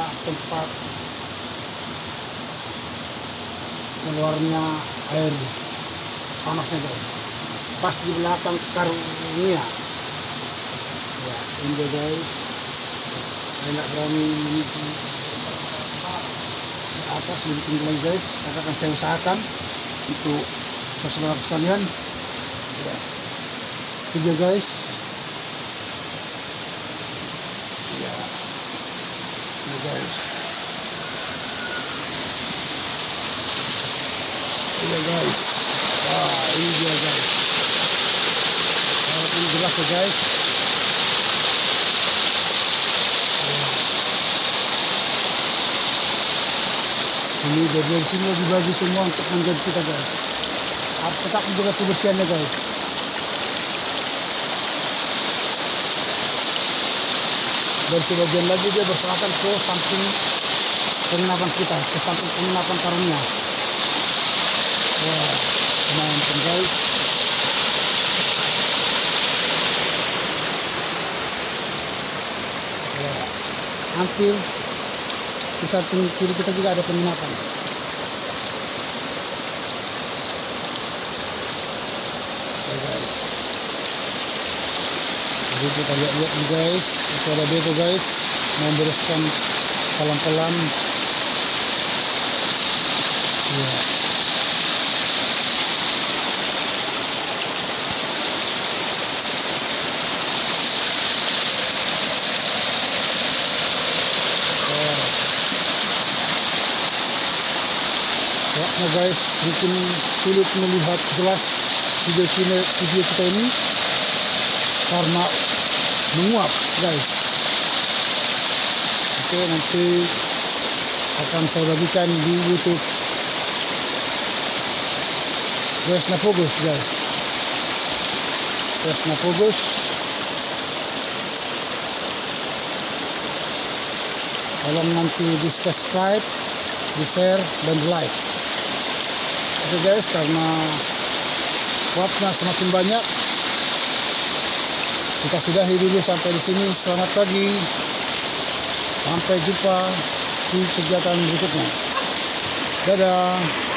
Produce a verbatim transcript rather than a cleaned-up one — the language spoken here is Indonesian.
tempat keluarnya air panasnya guys, pas di belakang karunia. Ya ini dia guys, saya nggak berani meniti ke atas lebih tinggi lagi guys, karena akan saya usahakan untuk saudara sekalian. Ya tiga guys, ya ini guys, iya guys, wah ini dia guys, walaupun jelas ya guys. Ini bagian sini dibagi semua untuk menjadi kita guys, harus tetap menjaga kebersihannya guys. Dan sebagian lagi dia berserakan ke samping penginapan kita, ke samping penginapan karunia. Wah, mantap guys. Ya, hampir di samping kiri kita juga ada penginapan. Ya guys. Jadi kita lihat-lihat nih guys, itu ada Beto guys, membereskan kolam-kolam. Ya. Ya guys, mungkin sulit melihat jelas video kita, video kita ini karena menguap guys. Oke, nanti akan saya bagikan di YouTube Resna Fogus guys, Resna Fogus. Tolong nanti di subscribe, di share, dan di like. Oke guys, karena kuapnya semakin banyak, kita sudahi dulu sampai di sini. Selamat pagi, sampai jumpa di kegiatan berikutnya. Dadah.